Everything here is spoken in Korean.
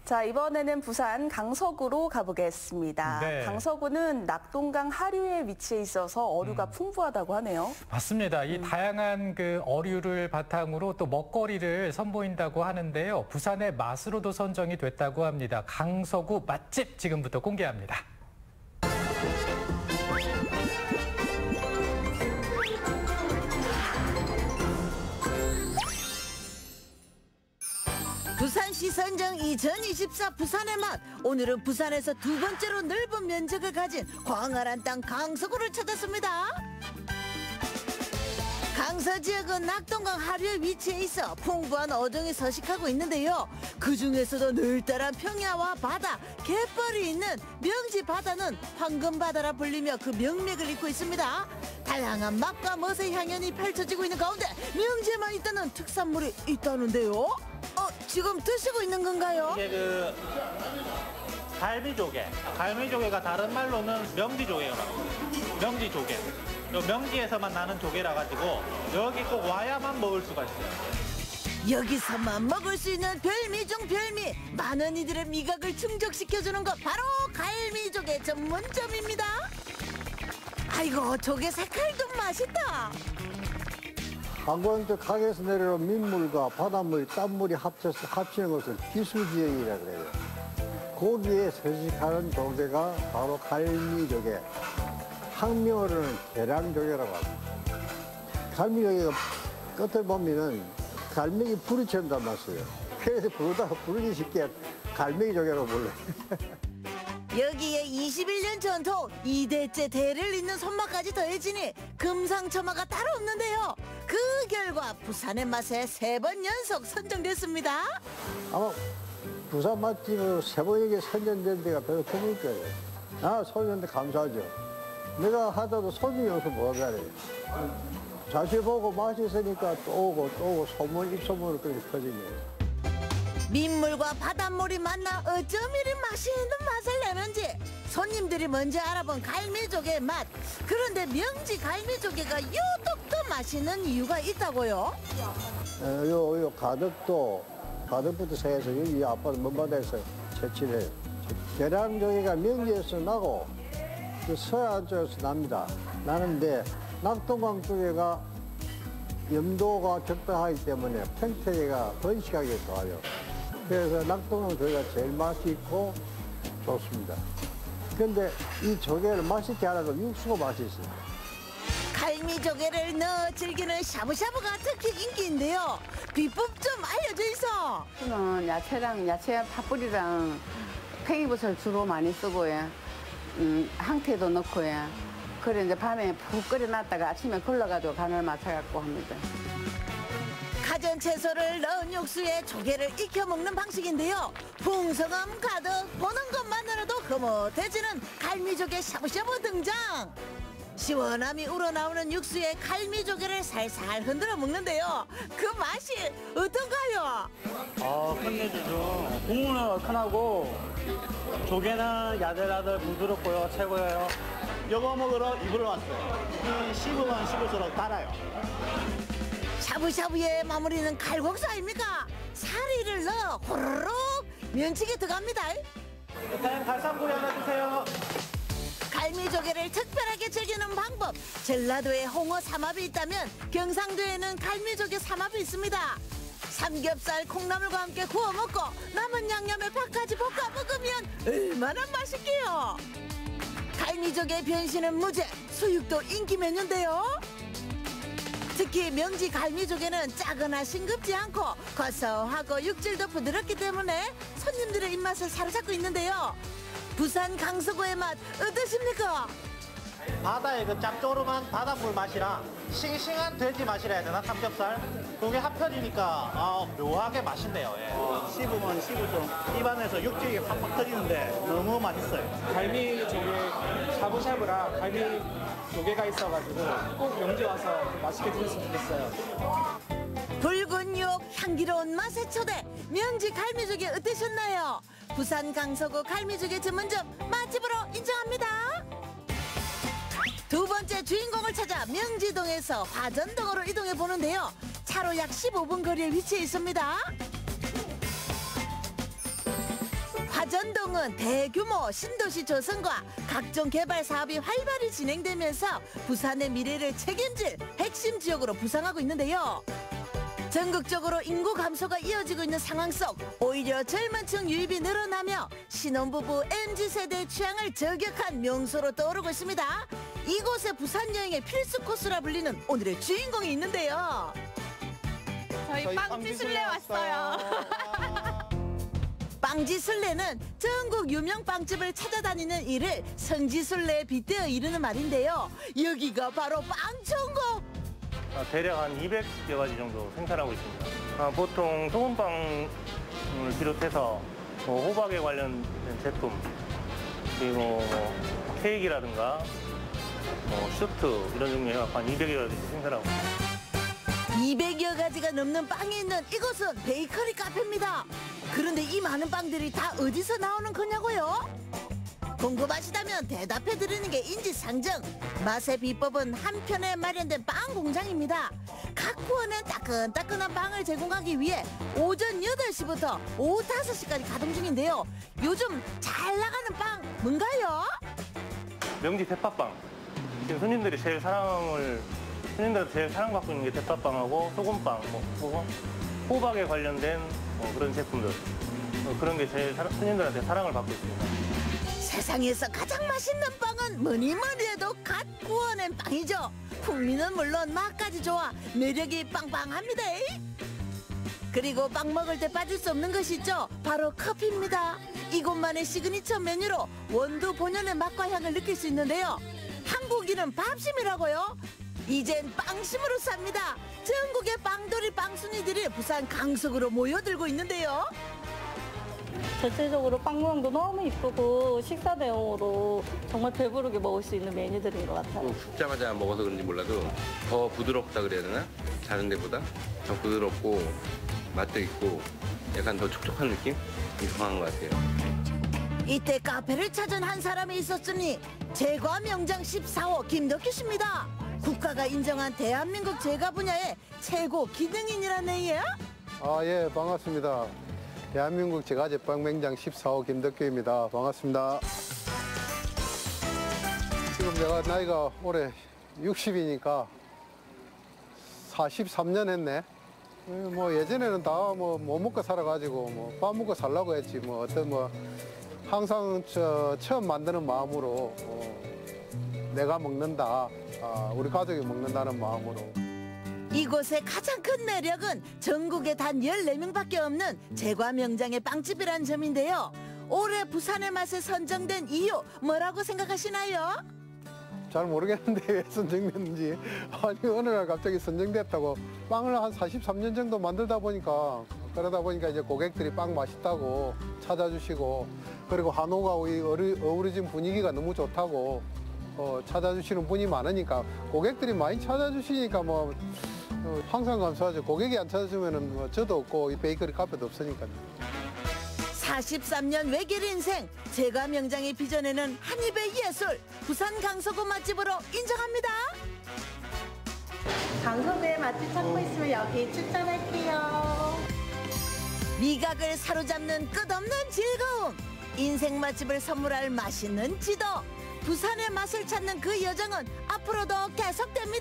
자, 이번에는 부산 강서구로 가보겠습니다. 네. 강서구는 낙동강 하류에 위치해 있어서 어류가 풍부하다고 하네요. 맞습니다. 이 다양한 어류를 바탕으로 또 먹거리를 선보인다고 하는데요. 부산의 맛으로도 선정이 됐다고 합니다. 강서구 맛집 지금부터 공개합니다. 부산시 선정 2024 부산의 맛. 오늘은 부산에서 두 번째로 넓은 면적을 가진 광활한 땅 강서구를 찾았습니다. 강서 지역은 낙동강 하류에 위치해 있어 풍부한 어종이 서식하고 있는데요. 그중에서도 늘달한 평야와 바다, 갯벌이 있는 명지 바다는 황금바다라 불리며 그 명맥을 잇고 있습니다. 다양한 맛과 멋의 향연이 펼쳐지고 있는 가운데 명지에만 있다는 특산물이 있다는데요. 지금 드시고 있는 건가요? 이게 갈미조개. 갈미조개가 다른 말로는 명지조개라고. 명지조개. 요 명지에서만 나는 조개라 가지고 여기 꼭 와야만 먹을 수가 있어요. 여기서만 먹을 수 있는 별미 중 별미. 많은 이들의 미각을 충족시켜주는 것 바로 갈미조개 전문점입니다. 아이고, 조개 색깔도 맛있다. 관광지 강에서 내려온 민물과 바닷물, 땀물이 합치는 것을 기수지역이라 그래요. 거기에 서식하는 조개가 바로 갈미조개. 학명어로는 계량조개라고 합니다. 갈미조개가 끝에 보면은 갈매기 부리처럼 닮았어요. 그래서 부르다가 부르기 쉽게 갈매기조개라고 불러요. 여기에 21년 전통 2대째 대를 잇는 손맛까지 더해지니 금상첨화가 따로 없는데요. 그 결과 부산의 맛에 3번 연속 선정됐습니다. 아마 부산 맛집으로 3번에게 선정된 데가 별로 드물 거예요. 손님한테 감사하죠. 내가 하다도 손님이 없어 못하잖아요. 자주 보고 맛있으니까 또 오고 소문, 입소문으로 그렇게 퍼지네요. 민물과 바닷물이 만나 어쩜 이리 맛있는 맛을 내는지 손님들이 먼저 알아본 갈미조개의 맛. 그런데 명지 갈미조개가 유독 더 맛있는 이유가 있다고요? 요 가덕부터 세서 여기 앞바다 먼바다에서 채취를 해요. 계량조개가 명지에서 나고 그 서해안 쪽에서 납니다. 나는데 낙동강 쪽에가 염도가 적당하기 때문에 생태계가 번식하기 좋아요. 그래서 낙동강 조개가 제일 맛이 있고 좋습니다. 그런데 이 조개를 맛있게 하려면 육수가 맛있어요. 갈미조개를 넣어 즐기는 샤브샤브가 특히 인기인데요. 비법 좀 알려줘 있어. 저는 야채 파뿌리랑 팽이버섯을 주로 많이 쓰고요. 항태도 넣고요. 그래 이제 밤에 푹 끓여놨다가 아침에 걸러가지고 간을 맞춰갖고 합니다. 가전 채소를 넣은 육수에 조개를 익혀 먹는 방식인데요. 풍성함 가득 보는 것만으로도 흐뭇해지는 갈미조개 샤브샤브 등장. 시원함이 우러나오는 육수에 갈미조개를 살살 흔들어 먹는데요. 그 맛이 어떤가요? 끝내주죠. 국물은 얼큰하고 조개는 야들야들 부드럽고요. 최고예요. 이거 먹으러 입으로 왔어요. 씹으면 씹을수록 달아요. 샤브샤브의 마무리는 칼국수 아닙니까? 사리를 넣어 호로록 면치기 들어갑니다. 일단 갈상구이 하나 주세요. 갈미조개를 특별하게 즐기는 방법. 전라도에 홍어 삼합이 있다면 경상도에는 갈미조개 삼합이 있습니다. 삼겹살, 콩나물과 함께 구워 먹고 남은 양념에 밥까지 볶아 먹으면 얼마나 맛있게요. 갈미조개 변신은 무죄, 수육도 인기 메뉴인데요. 특히 명지 갈미조개는 짜거나 싱겁지 않고 고소하고 육질도 부드럽기 때문에 손님들의 입맛을 사로잡고 있는데요. 부산 강서구의 맛 어떠십니까? 바다의 그 짭조름한 바닷물 맛이랑 싱싱한 돼지 맛이라 해야 되나? 삼겹살? 그게 합쳐지니까 묘하게 맛있네요. 예. 씹으면 씹을수록 입안에서 육즙이 팍팍 터지는데 너무 맛있어요. 갈미 조개 샤브샤브랑 갈미 조개가 있어가지고 꼭 명지 와서 맛있게 드셨으면 좋겠어요. 붉은 육, 향기로운 맛의 초대 명지 갈미조개 어떠셨나요? 부산 강서구 갈미조개 전문점 맛집으로 인정합니다. 두 번째 주인공을 찾아 명지동에서 화전동으로 이동해 보는데요. 차로 약 15분 거리에 위치해 있습니다. 부산동은 대규모 신도시 조성과 각종 개발 사업이 활발히 진행되면서 부산의 미래를 책임질 핵심 지역으로 부상하고 있는데요. 전국적으로 인구 감소가 이어지고 있는 상황 속 오히려 젊은 층 유입이 늘어나며 신혼부부 MZ세대의 취향을 저격한 명소로 떠오르고 있습니다. 이곳에 부산 여행의 필수 코스라 불리는 오늘의 주인공이 있는데요. 저희 빵지술래 왔어요. 빵지술래는 전국 유명 빵집을 찾아다니는 일을 성지술래에 빗대어 이르는 말인데요. 여기가 바로 빵천국. 대략 한 200여 가지 정도 생산하고 있습니다. 보통 소금빵을 비롯해서 호박에 관련된 제품, 그리고 케이크라든가 슈트 이런 종류의 한 200여 가지 생산하고 있습니다. 200여 가지가 넘는 빵이 있는 이곳은 베이커리 카페입니다. 그런데 이 많은 빵들이 다 어디서 나오는 거냐고요? 궁금하시다면 대답해드리는 게 인지상정. 맛의 비법은 한편에 마련된 빵 공장입니다. 각 구원에 따끈따끈한 빵을 제공하기 위해 오전 8시부터 오후 5시까지 가동 중인데요. 요즘 잘 나가는 빵 뭔가요? 명지 대파빵. 지금 손님들한테 제일 사랑받고 있는 게 대파빵하고 소금빵, 호박에 관련된 그런 제품들. 그런 게 제일 손님들한테 사랑을 받고 있습니다. 세상에서 가장 맛있는 빵은 뭐니 해도 갓 구워낸 빵이죠. 풍미는 물론 맛까지 좋아 매력이 빵빵합니다. 그리고 빵 먹을 때 빠질 수 없는 것이 있죠. 바로 커피입니다. 이곳만의 시그니처 메뉴로 원두 본연의 맛과 향을 느낄 수 있는데요. 한국인은 밥심이라고요. 이젠 빵심으로 삽니다. 전국의 빵돌이 빵순이들이 부산 강석으로 모여들고 있는데요. 전체적으로 빵 모양도 너무 이쁘고 식사 대용으로 정말 배부르게 먹을 수 있는 메뉴들인 것 같아요. 굽자마자 먹어서 그런지 몰라도 더 부드럽다 그래야 되나? 다른 데보다 더 부드럽고 맛도 있고 약간 더 촉촉한 느낌? 이상한 것 같아요. 이때 카페를 찾은 한 사람이 있었으니 제과 명장 14호 김덕규 씨입니다. 국가가 인정한 대한민국 제과 분야의 최고 기능인이라네요. 예, 반갑습니다. 대한민국 제과제빵 명장 14호 김덕규입니다. 반갑습니다. 지금 내가 나이가 올해 60이니까 43년 했네. 예전에는 다 못 먹고 살아가지고 밥 먹고 살라고 했지 항상 처음 만드는 마음으로 내가 먹는다, 우리 가족이 먹는다는 마음으로. 이곳의 가장 큰 매력은 전국에 단 14명밖에 없는 제과 명장의 빵집이라는 점인데요. 올해 부산의 맛에 선정된 이유 뭐라고 생각하시나요? 잘 모르겠는데 왜 선정됐는지. 아니 어느 날 갑자기 선정됐다고. 빵을 한 43년 정도 만들다 보니까 그러다 보니까 이제 고객들이 빵 맛있다고 찾아주시고, 그리고 한옥과 어우러진 분위기가 너무 좋다고 찾아주시는 분이 많으니까, 고객들이 많이 찾아주시니까 항상 감사하죠. 고객이 안 찾아주면은 저도 없고 이 베이커리 카페도 없으니까요. 43년 외길 인생, 제과 명장이 빚어내는 한 입의 예술, 부산 강서구 맛집으로 인정합니다. 강서구의 맛집 찾고 있으면 여기 추천할게요. 미각을 사로잡는 끝없는 즐거움, 인생 맛집을 선물할 맛있는 지도, 부산의 맛을 찾는 그 여정은 앞으로도 계속됩니다.